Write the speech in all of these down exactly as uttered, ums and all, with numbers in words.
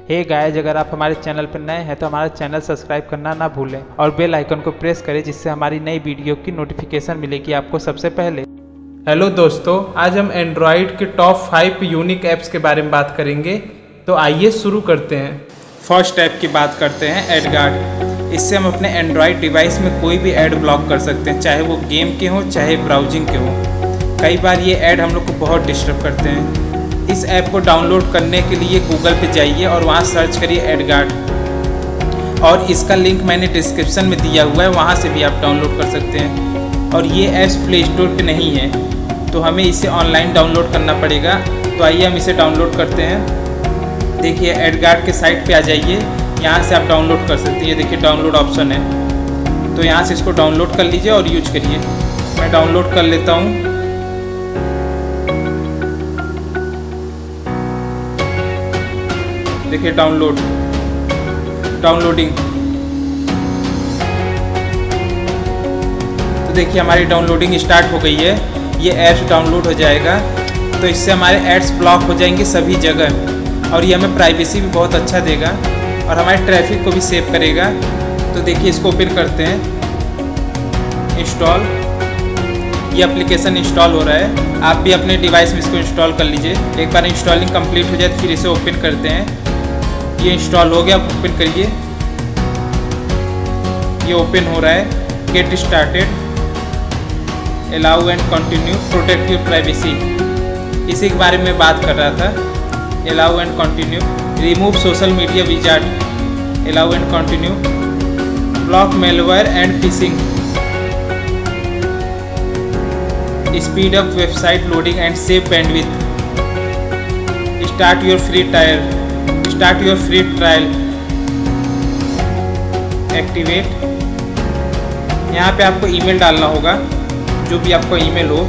Hey guys, अगर आप हमारे चैनल पर नए हैं तो हमारा चैनल सब्सक्राइब करना ना भूलें और बेल आइकन को प्रेस करें, जिससे हमारी नई वीडियो की नोटिफिकेशन मिलेगी आपको सबसे पहले। हेलो दोस्तों, आज हम एंड्रॉयड के टॉप फाइव यूनिक ऐप्स के बारे में बात करेंगे। तो आइए शुरू करते हैं। फर्स्ट ऐप की बात करते हैं, एडगार्ड। इससे हम अपने एंड्रॉयड डिवाइस में कोई भी ऐड ब्लॉक कर सकते हैं, चाहे वो गेम के हों चाहे ब्राउजिंग के हों। कई बार ये ऐड हम लोग को बहुत डिस्टर्ब करते हैं। इस ऐप को डाउनलोड करने के लिए गूगल पे जाइए और वहाँ सर्च करिए एडगार्ड, और इसका लिंक मैंने डिस्क्रिप्शन में दिया हुआ है, वहाँ से भी आप डाउनलोड कर सकते हैं। और ये ऐप्स प्ले स्टोर पे नहीं है, तो हमें इसे ऑनलाइन डाउनलोड करना पड़ेगा। तो आइए हम इसे डाउनलोड करते हैं। देखिए, एडगार्ड के साइट पे आ जाइए, यहाँ से आप डाउनलोड कर सकते हैं। ये देखिए डाउनलोड ऑप्शन है, तो यहाँ से इसको डाउनलोड कर लीजिए और यूज करिए। मैं डाउनलोड कर लेता हूँ। देखिए डाउनलोड डाउनलोडिंग तो देखिए हमारी डाउनलोडिंग स्टार्ट हो गई है। ये ऐप्स डाउनलोड हो जाएगा, तो इससे हमारे एड्स ब्लॉक हो जाएंगे सभी जगह, और ये हमें प्राइवेसी भी बहुत अच्छा देगा और हमारे ट्रैफिक को भी सेव करेगा। तो देखिए इसको ओपन करते हैं, इंस्टॉल। ये एप्लीकेशन इंस्टॉल हो रहा है, आप भी अपने डिवाइस में इसको इंस्टॉल कर लीजिए। एक बार इंस्टॉलिंग कंप्लीट हो जाए तो फिर इसे ओपन करते हैं। ये इंस्टॉल हो गया, ओपन करिए। ये ओपन हो रहा है। Get started, allow and continue, protect your privacy, इसी के बारे में बात कर रहा था। Allow and continue, remove social media wizard, allow and continue, block malware and phishing, speed up website loading and save bandwidth, start your free trial start your free trial, activate. यहाँ पे आपको ईमेल डालना होगा, जो भी आपका email हो।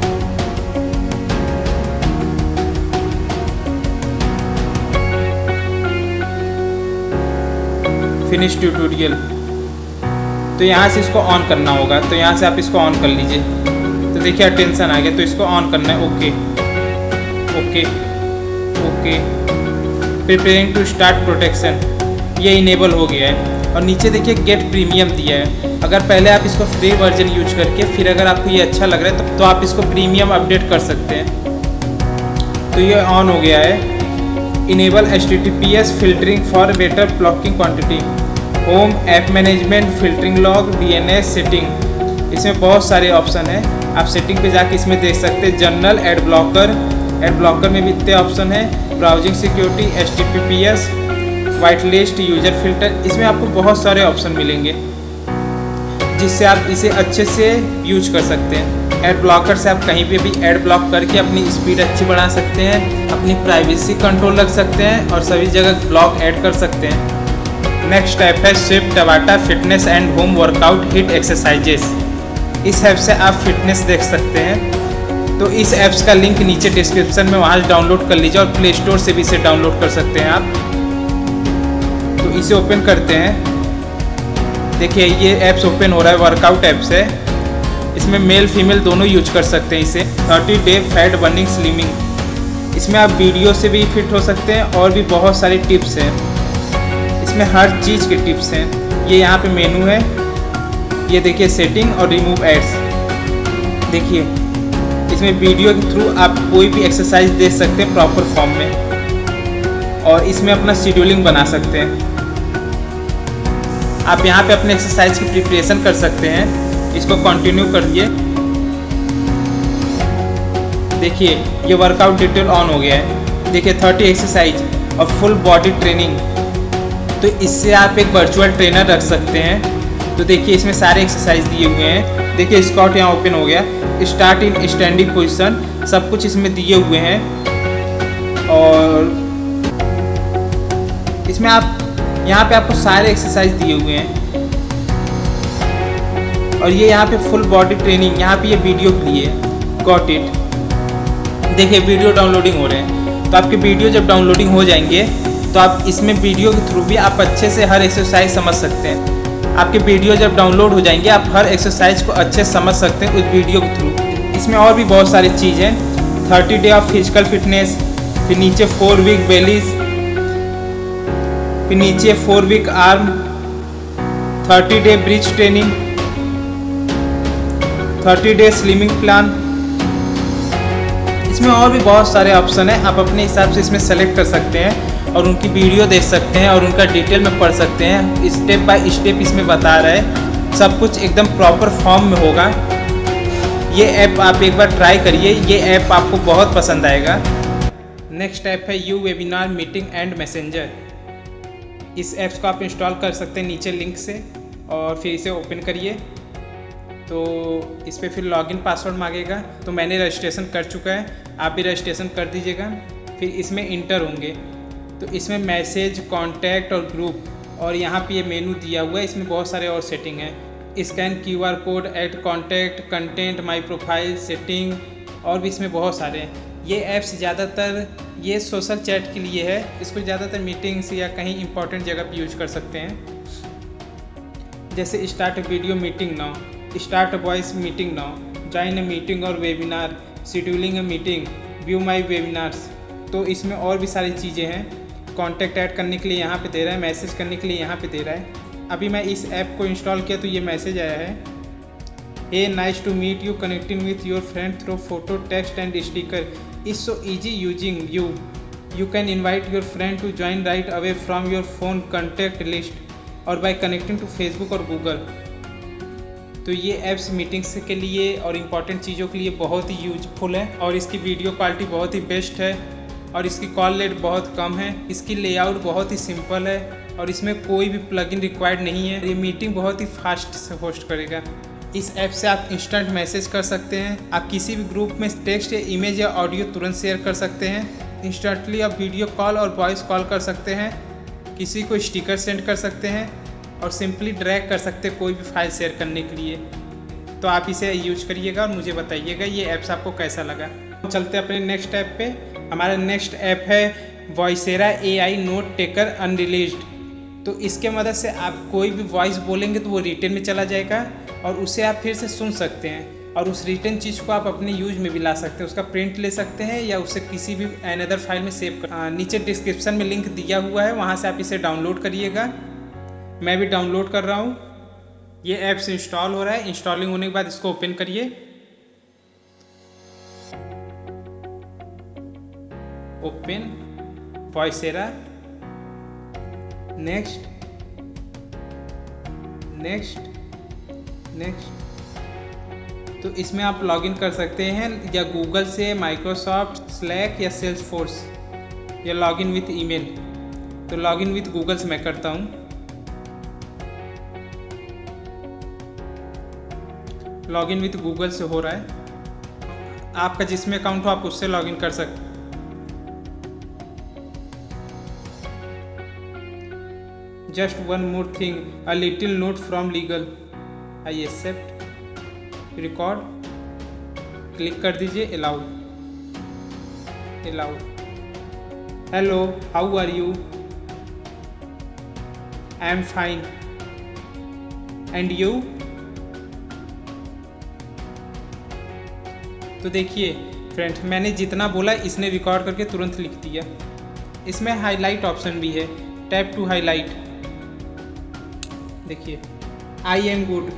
Finish tutorial, तो यहाँ से इसको ऑन करना होगा, तो यहाँ से आप इसको ऑन कर लीजिए। तो देखिए अटेंशन आ गया, तो इसको ऑन करना है। Okay okay okay preparing to start protection, ये इनेबल हो गया है। और नीचे देखिए गेट प्रीमियम दिया है। अगर पहले आप इसको फ्री वर्जन यूज करके फिर अगर आपको ये अच्छा लग रहा है तो, तो आप इसको प्रीमियम अपडेट कर सकते हैं। तो ये ऑन हो गया है। Enable H T T P S filtering for better blocking quantity, home app management, filtering log, D N S setting. इसमें बहुत सारे ऑप्शन है, आप सेटिंग पे जाके इसमें देख सकते हैं। General, ad blocker, ad blocker में भी इतने ऑप्शन है। Browsing security, H T T P S, white list, user filter, इसमें आपको बहुत सारे ऑप्शन मिलेंगे, जिससे आप इसे अच्छे से यूज कर सकते हैं। एड ब्लॉकर से आप कहीं पे भी एड ब्लॉक करके अपनी स्पीड अच्छी बढ़ा सकते हैं, अपनी प्राइवेसी कंट्रोल रख सकते हैं और सभी जगह ब्लॉक ऐड कर सकते हैं। नेक्स्ट ऐप है Swift Tabata fitness and home workout HIIT exercises. इस ऐप से आप फिटनेस देख सकते हैं। तो इस ऐप्स का लिंक नीचे डिस्क्रिप्शन में, वहाँ से डाउनलोड कर लीजिए, और प्ले स्टोर से भी इसे डाउनलोड कर सकते हैं आप। तो इसे ओपन करते हैं। देखिए ये ऐप्स ओपन हो रहा है, वर्कआउट ऐप्स है। इसमें मेल फीमेल दोनों यूज कर सकते हैं इसे। Thirty day fat burning slimming, इसमें आप वीडियो से भी फिट हो सकते हैं और भी बहुत सारी टिप्स हैं। इसमें हर चीज़ के टिप्स हैं। ये यहाँ पे मेनू है, ये देखिए सेटिंग और रिमूव एड्स। देखिए इसमें वीडियो के थ्रू आप कोई भी एक्सरसाइज दे सकते हैं प्रॉपर फॉर्म में, और इसमें अपना शेड्यूलिंग बना सकते हैं। आप यहाँ पे अपने एक्सरसाइज की प्रिपरेशन कर सकते हैं। इसको कंटिन्यू करिए। देखिए ये वर्कआउट डिटेल ऑन हो गया है। देखिए थर्टी एक्सरसाइज और फुल बॉडी ट्रेनिंग, तो इससे आप एक वर्चुअल ट्रेनर रख सकते हैं। तो देखिए इसमें सारे एक्सरसाइज दिए हुए हैं। देखिए स्कॉट यहाँ ओपन हो गया, स्टार्ट इन स्टैंडिंग पोजीशन, सब कुछ इसमें दिए हुए हैं। और इसमें आप यहाँ पे आपको सारे एक्सरसाइज दिए हुए हैं। और ये यहाँ पे फुल बॉडी ट्रेनिंग, यहाँ पे ये वीडियो के लिए, गॉट इट। देखिए वीडियो डाउनलोडिंग हो रहे हैं। तो आपके वीडियो जब डाउनलोडिंग हो जाएंगे तो आप इसमें वीडियो के थ्रू भी आप अच्छे से हर एक्सरसाइज समझ सकते हैं। आपके वीडियो जब डाउनलोड हो जाएंगे आप हर एक्सरसाइज को अच्छे से समझ सकते हैं उस वीडियो के थ्रू। इसमें और भी बहुत सारी चीज़ें, thirty day of physical fitness, फिर नीचे फोर वीक बेलीज, फिर नीचे four week arm, thirty day bridge training, thirty day slimming plan. इसमें और भी बहुत सारे ऑप्शन हैं, आप अपने हिसाब से इसमें सेलेक्ट कर सकते हैं और उनकी वीडियो देख सकते हैं और उनका डिटेल में पढ़ सकते हैं। स्टेप बाय स्टेप इसमें बता रहा है, सब कुछ एकदम प्रॉपर फॉर्म में होगा। ये ऐप आप एक बार ट्राई करिए, ये ऐप आपको बहुत पसंद आएगा। नेक्स्ट ऐप है U webinar meeting and messenger. इस ऐप्स को आप इंस्टॉल कर सकते हैं नीचे लिंक से, और फिर इसे ओपन करिए तो इस पर फिर लॉगिन पासवर्ड मांगेगा। तो मैंने रजिस्ट्रेशन कर चुका है, आप भी रजिस्ट्रेशन कर दीजिएगा। फिर इसमें इंटर होंगे तो इसमें मैसेज, कॉन्टैक्ट और ग्रुप, और यहाँ पे ये मेनू दिया हुआ है। इसमें बहुत सारे और सेटिंग हैं, scan Q R code, add contact, content, my profile, setting, और भी इसमें बहुत सारे हैं। ये ऐप्स ज़्यादातर ये सोशल चैट के लिए है, इसको ज़्यादातर मीटिंग्स या कहीं इंपॉर्टेंट जगह पे यूज कर सकते हैं। जैसे start video meeting now, start voice meeting now, join a meeting और webinar, scheduling a meeting, view my webinars. तो इसमें और भी सारी चीज़ें हैं। कॉन्टैक्ट ऐड करने के लिए यहाँ पे दे रहा है, मैसेज करने के लिए यहाँ पे दे रहा है। अभी मैं इस ऐप को इंस्टॉल किया तो ये मैसेज आया है, hey nice to meet you, connecting with your friend through photo, text and sticker is so easy using U, you can invite your friend to join right away from your phone contact list और by connecting to Facebook और Google. तो ये apps meetings के लिए और important चीज़ों के लिए बहुत ही यूजफुल है, और इसकी वीडियो क्वालिटी बहुत ही बेस्ट है, और इसकी कॉल रेट बहुत कम है। इसकी लेआउट बहुत ही सिंपल है, और इसमें कोई भी प्लगइन रिक्वायर्ड नहीं है। ये मीटिंग बहुत ही फास्ट से होस्ट करेगा। इस ऐप से आप इंस्टेंट मैसेज कर सकते हैं, आप किसी भी ग्रुप में टेक्स्ट या इमेज या ऑडियो तुरंत शेयर कर सकते हैं। इंस्टेंटली आप वीडियो कॉल और वॉइस कॉल कर सकते हैं, किसी को स्टिकर सेंड कर सकते हैं, और सिंपली ड्रैग कर सकते हैं कोई भी फाइल शेयर करने के लिए। तो आप इसे यूज करिएगा और मुझे बताइएगा ये ऐप्स आपको कैसा लगा। चलते हैं अपने नेक्स्ट ऐप पे। हमारा नेक्स्ट ऐप है Voicera A I note taker unreleased. तो इसके मदद से आप कोई भी वॉइस बोलेंगे तो वो रिटन में चला जाएगा, और उसे आप फिर से सुन सकते हैं, और उस रिटन चीज़ को आप अपने यूज में भी ला सकते हैं। उसका प्रिंट ले सकते हैं या उसे किसी भी अनदर फाइल में सेव कर। आ, नीचे डिस्क्रिप्शन में लिंक दिया हुआ है, वहाँ से आप इसे डाउनलोड करिएगा। मैं भी डाउनलोड कर रहा हूँ। ये ऐप्स इंस्टॉल हो रहा है। इंस्टॉलिंग होने के बाद इसको ओपन करिए। Open Voicera, next next next. तो इसमें आप लॉगिन कर सकते हैं या गूगल से, माइक्रोसॉफ्ट, स्लैक या सेल्सफोर्स, या लॉगिन विथ ईमेल। तो लॉगिन विथ गूगल से मैं करता हूँ। लॉगिन विथ गूगल से हो रहा है। आपका जिसमें अकाउंट हो आप उससे लॉगिन कर सकते। Just one more thing, a little note from legal, I accept, record, click कर दीजिए, allow allow. Hello, how are you? I am fine, and you? तो देखिए फ्रेंड्स, मैंने जितना बोला इसने रिकॉर्ड करके तुरंत लिख दिया। इसमें हाईलाइट ऑप्शन भी है, टैप टू हाईलाइट। देखिए, आई एम गुड,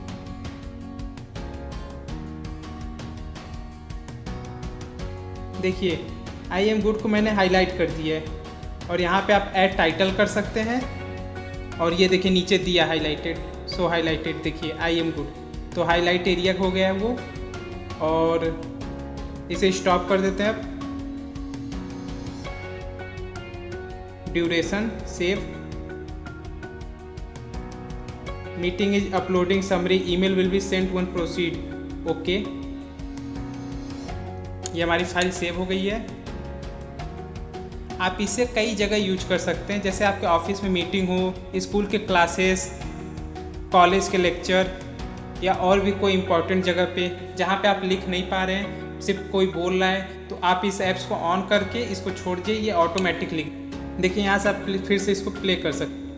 देखिए आई एम गुड को मैंने हाईलाइट कर दिया है, और यहाँ पे आप ऐड टाइटल कर सकते हैं, और ये देखिए नीचे दिया हाईलाइटेड, सो हाईलाइटेड। देखिए आई एम गुड, तो हाईलाइट एरिया हो गया है वो, और इसे स्टॉप कर देते हैं। अब duration, save, meeting is uploading summary, email will be sent one proceed, okay. ये हमारी फाइल सेव हो गई है। आप इसे कई जगह यूज कर सकते हैं, जैसे आपके ऑफिस में मीटिंग हो, स्कूल के क्लासेस, कॉलेज के लेक्चर, या और भी कोई इम्पोर्टेंट जगह पे जहाँ पे आप लिख नहीं पा रहे हैं, सिर्फ कोई बोल रहा है, तो आप इस ऐप्स को ऑन करके इसको छोड़ दीजिए, ये ऑटोमेटिक लिख। देखिए यहाँ से आप फिर से इसको प्ले कर सकते हैं,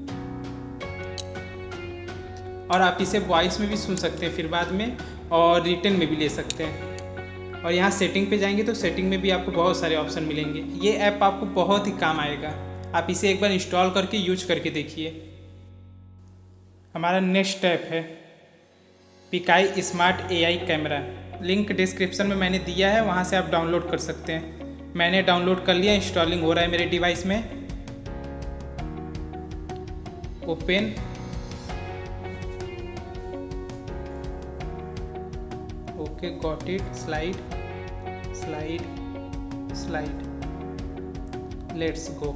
और आप इसे वॉइस में भी सुन सकते हैं फिर बाद में, और रिटन में भी ले सकते हैं। और यहाँ सेटिंग पे जाएंगे तो सेटिंग में भी आपको बहुत सारे ऑप्शन मिलेंगे। ये ऐप आपको बहुत ही काम आएगा। आप इसे एक बार इंस्टॉल करके यूज करके देखिए। हमारा नेक्स्ट स्टेप है Picai smart AI camera. Link description में मैंने दिया है, वहाँ से आप डाउनलोड कर सकते हैं। मैंने डाउनलोड कर लिया, इंस्टॉलिंग हो रहा है मेरे डिवाइस में। Open, okay got it, slide slide slide, let's go.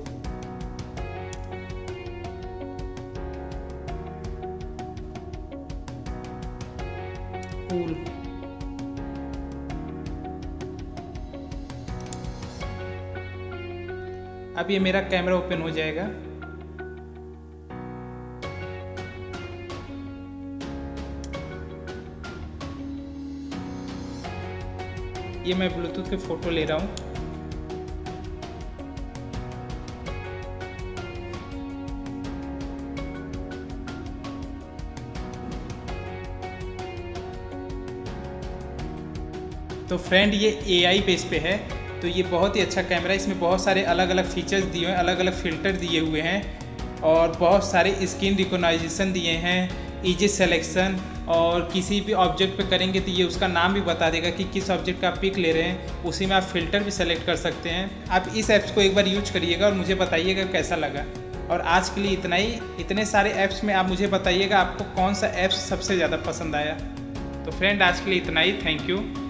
Cool, अब ये मेरा कैमरा ओपन हो जाएगा। ये मैं ब्लूटूथ पे फोटो ले रहा हूँ। तो फ्रेंड ये एआई बेस पे है, तो ये बहुत ही अच्छा कैमरा है। इसमें बहुत सारे अलग अलग फीचर्स दिए हुए हैं, अलग अलग फ़िल्टर दिए हुए हैं और बहुत सारे स्क्रीन रिकॉग्नाइजेशन दिए हैं, इजी सिलेक्शन, और किसी भी ऑब्जेक्ट पे करेंगे तो ये उसका नाम भी बता देगा कि किस ऑब्जेक्ट का आप पिक ले रहे हैं। उसी में आप फ़िल्टर भी सेलेक्ट कर सकते हैं। आप इस ऐप्स को एक बार यूज करिएगा और मुझे बताइएगा कैसा लगा। और आज के लिए इतना ही। इतने सारे ऐप्स में आप मुझे बताइएगा आपको कौन सा ऐप्स सबसे ज़्यादा पसंद आया। तो फ्रेंड आज के लिए इतना ही। Thank you.